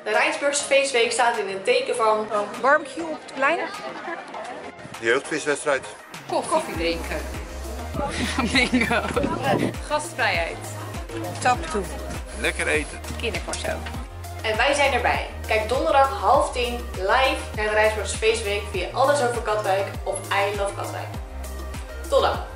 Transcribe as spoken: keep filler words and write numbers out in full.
De Rijnsburgse feestweek staat in het teken van barbecue op het plein. Jeugdviswedstrijd. Koffie drinken. Bingo. Gastvrijheid. Tap toe. Lekker eten. Kindercorso. en wij zijn erbij. Kijk donderdag half tien live naar de Rijnsburgse feestweek via Alles Over Katwijk of I Love Katwijk. Tot dan!